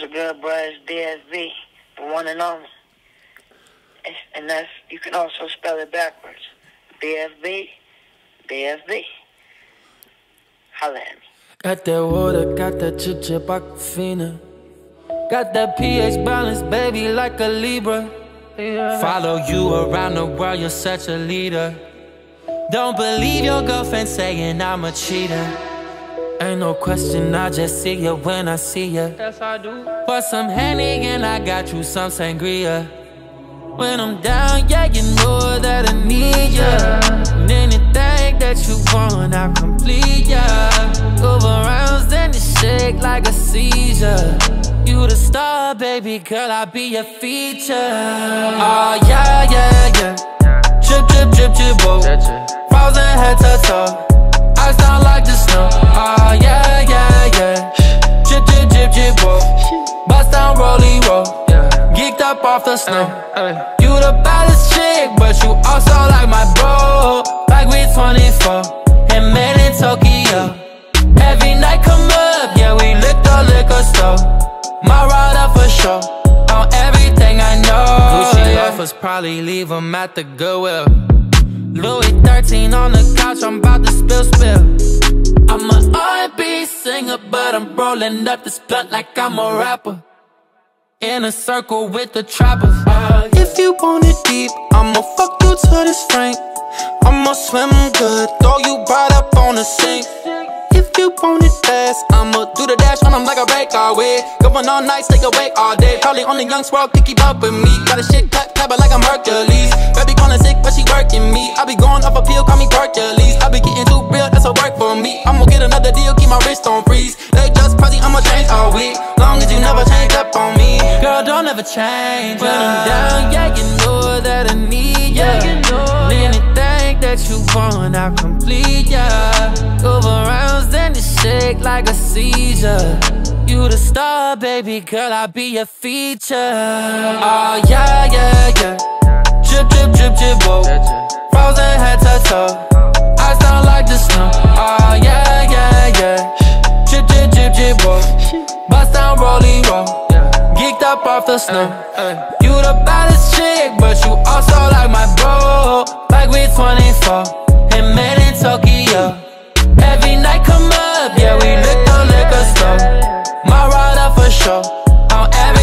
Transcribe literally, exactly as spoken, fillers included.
was a good boy, it's D S B, the one and only. And that's, you can also spell it backwards. D S B, D S B. Holla at me. Got that water, got that chip chip aquafina. Got that pH balance, baby, like a Libra. Yeah. Follow you around the world, you're such a leader. Don't believe your girlfriend saying I'm a cheater. Ain't no question, I just see you when I see you. Yes, I do. Pour some Henny and I got you some sangria. When I'm down, yeah, you know that I need ya. And anything that you want, I'll complete ya. Over rounds and it shake like a seizure. You the star, baby girl, I'll be your feature. Oh, yeah, yeah, yeah. Drip, drip, drip, drip, whoa. Frozen head to toe. Ice down like the snow. Oh, yeah, yeah, yeah. Drip, drip, drip, drip, whoa. Bust down, rolly, roll. Geeked up off the snow. You the baddest chick, but you also like my bro. Like we twenty-four and made in Tokyo. Every night come up, yeah, we lick the liquor store. My ride up for sure, on everything I know. Gucci yeah. Offers probably leave them at the Goodwill. Louis thirteen on the couch, I'm about to spill, spill. I'm an R and B singer, but I'm rolling up this blunt like I'm a rapper. In a circle with the trappers. uh, If you want it deep, I'ma fuck you to this frank. I'ma swim good, throw you right up on the sink. If you want it fast, I'ma do the dash on them like a breakaway. Going all night, stay awake all day. Probably only young swirl can keep up with me. Got a shit cut, clapper like I'm Hercules. Baby calling sick, but she working me. I be going off a pill, call me Hercules. I be getting too real, that's a work for me. I'ma get another deal, keep my wrist on freeze. They just probably I'ma change all week. Long as you never change up on me. Girl, don't ever change. When I'm down, yeah, you know that I need ya. Yeah, you know, anything that you want, I'll complete ya. Over rounds and it shake like a seizure. You the star, baby girl, I'll be your feature. Oh, yeah, yeah, yeah. Drip, drip, drip, drip, whoa. Frozen head to toe. Ice down like the snow. Oh, yeah, yeah, yeah. Drip, drip, drip, drip, whoa. Bust down, rolly, roll. Geeked up off the snow. You the baddest chick, but you also like my bro. Like we twenty-four and made in Tokyo. Every night come up, yeah, we lick the liquor store. My ride up for sure, on every